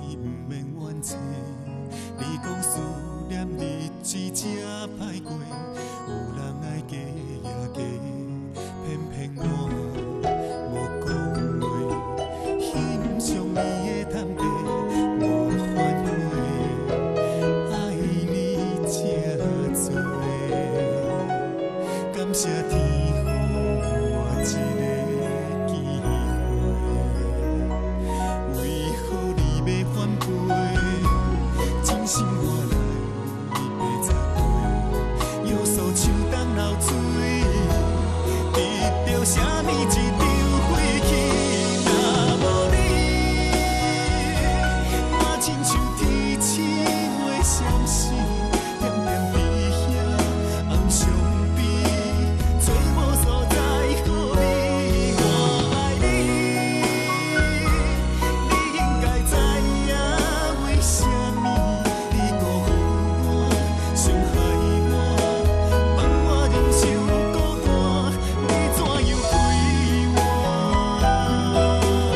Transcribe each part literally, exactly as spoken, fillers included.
毋免怨嗟。你讲思念日子真歹过，有人爱加也加，偏偏我无讲话，欣赏你的坦白，无反悔，爱你这多，感谢天。 心我来白十岁，约束树冬流水，得到啥物一场废气？若无你，我亲像天星画闪烁，点点滴遐暗伤悲，找无所在可你。我爱你，你应该知影为什么？ 伤害我，放我忍受孤单，你怎样亏我？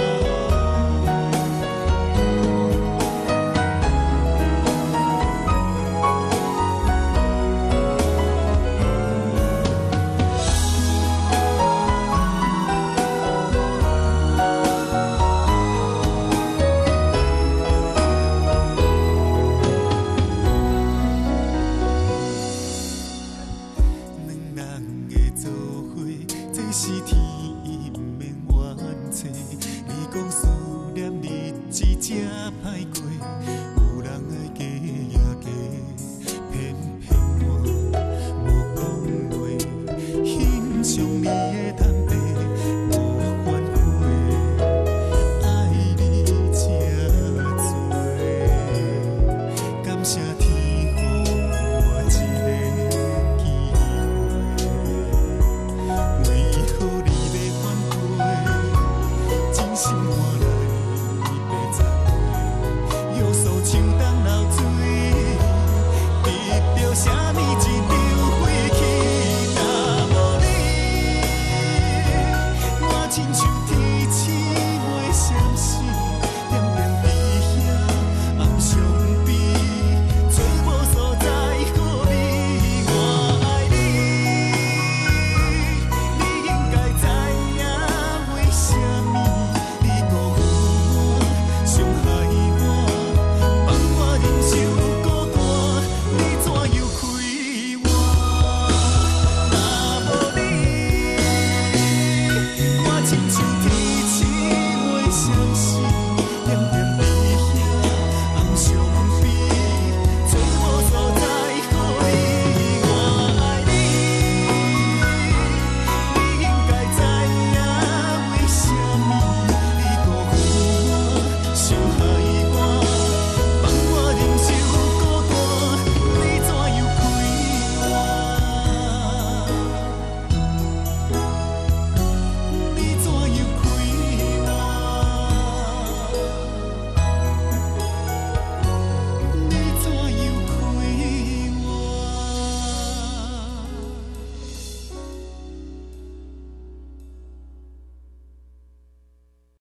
是天意，毋免怨嗟。你讲思念日子真歹过，有人爱加也加，偏偏我无讲话，欣赏你的坦白，无反悔，爱你这多，感谢天予我一个机会。 心换来白十岁，约束树冬。